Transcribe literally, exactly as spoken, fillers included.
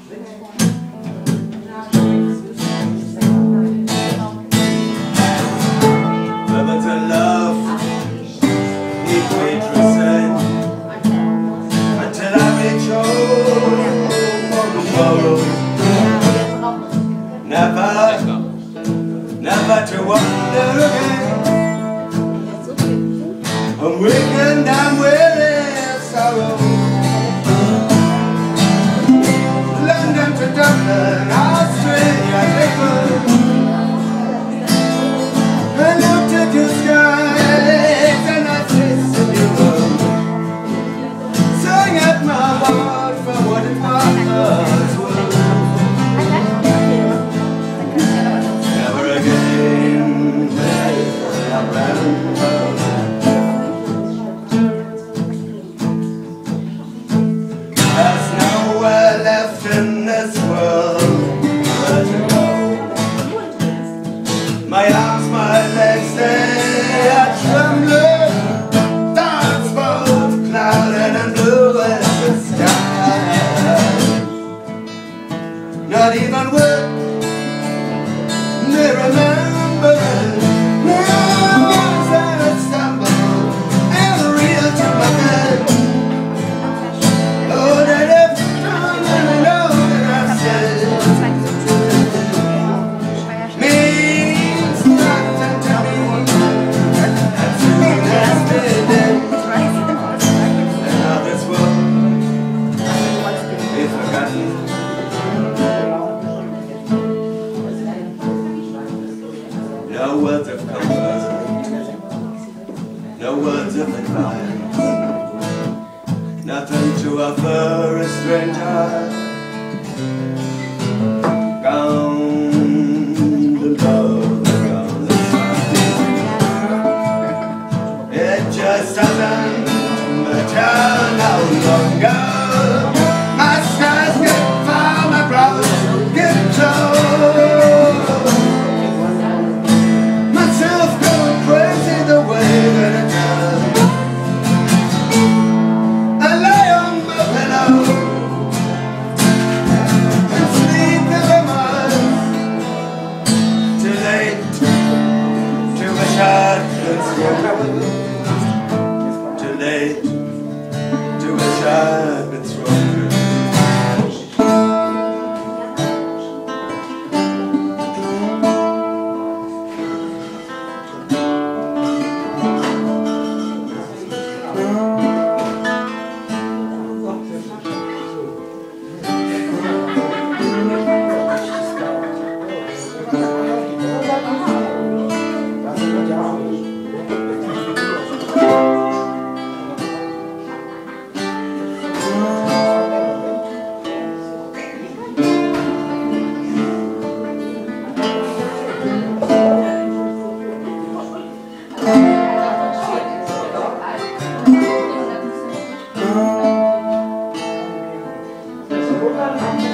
Never to love, keep waitressing until I reach home for tomorrow. Never, never to wonder again. I'm weak and I'm weary sorrow. London to Dublin, Australia, England. I looked at your skies and I tasted your love. Sang at my heart for what it was. Never again will I remember. There's nowhere left in this world where to go. My arms, my legs, they are trembling. Thoughts both clouded and blue as the sky. Not even word, they remember. Now as I stumble and reel to my bed. Oh, that every time I know that I've said means nothing to me. As soon as midday, and now this world be forgotten. No words of comfort, no words of advice, nothing to offer a stranger. Gone the love, gone the smile. It just doesn't matter no longer. My skies get far, my brows get low. Myself going crazy the way that it does. I lie on my pillow and sleep never mind. Too late to wish I'd been stronger. Too late to wish I'd been stronger. Thank you.